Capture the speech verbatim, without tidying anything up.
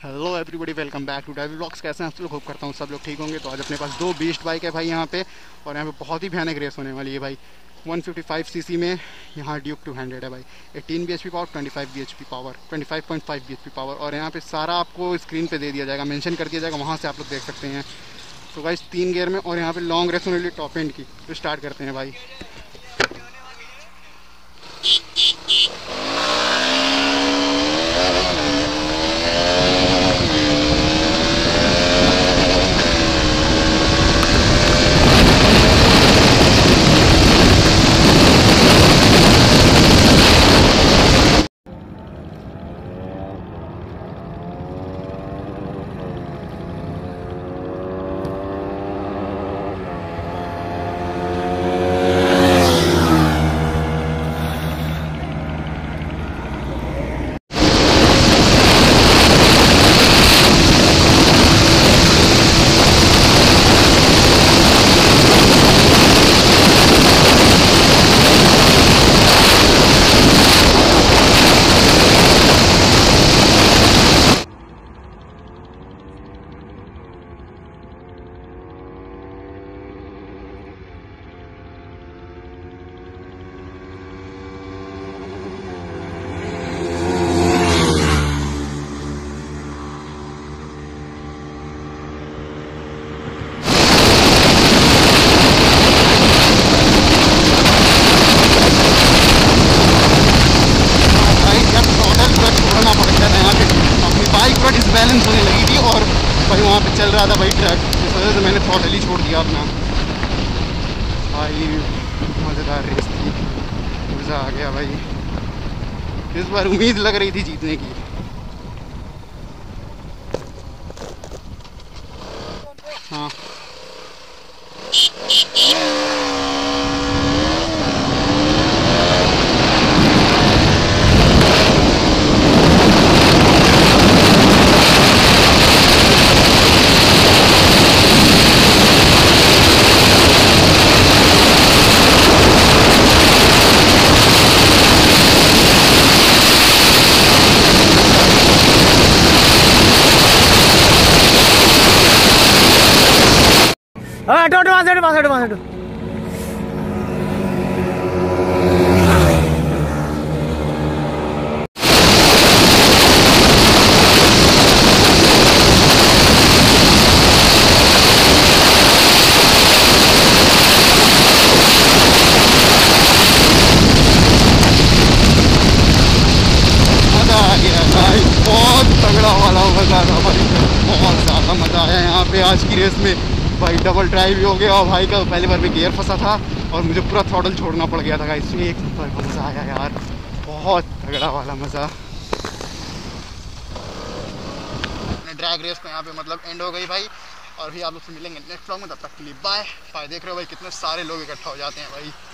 Hello everybody, welcome back to drive vlogs. कैसे हैं आप लोग? होप करता हूँ सब लोग ठीक होंगे। तो आज अपने पास दो बीस्ट बाइक है भाई यहाँ पे, और यहाँ पे बहुत ही भयानक रेस होने वाली है भाई। वन फिफ्टी फाइव सीसी में यहाँ ड्यूक टू हंड्रेड है भाई। Eighteen B H P power, twenty five B H P power, twenty five point five B H P power, और यहाँ पे सारा आपको स्क्रीन पे दे दिया जाएगा, मेंशन कर दिया जाएगा, वहाँ से आप लोग देख सकते हैं। तो भाई तीन गियर में, और यहाँ पे लॉन्ग रेस होने के लिए टॉप एंड की। तो स्टार्ट करते हैं भाई। बैलेंस होने लगी थी, और भाई वहाँ पे चल रहा था भाई ट्रक, इस वजह से मैंने थ्रॉटल ही छोड़ दिया अपना। भाई मज़ेदार रेस थी, मज़ा आ गया भाई। इस बार उम्मीद लग रही थी जीतने की। हाँ अटो अटो वहाँ से अटो वहाँ से अटो वहाँ से अटो मज़ा आ गया भाई, बहुत तगड़ा वाला मज़ा था भाई, बहुत ज़्यादा मज़ा आया यहाँ पे आज की रेस में भाई। डबल ड्राइव भी हो गया, और भाई का पहली बार में गियर फंसा था और मुझे पूरा थ्रॉटल छोड़ना पड़ गया था, इसलिए एक नंबर मज़ा आया यार, बहुत तगड़ा वाला मज़ा। ड्रैग रेस तो यहाँ पे मतलब एंड हो गई भाई, और भी आप लोग से मिलेंगे नेक्स्ट व्लॉग में। तब तक के लिए बाय बाय। देख रहे हो भाई कितने सारे लोग इकट्ठा हो जाते हैं भाई।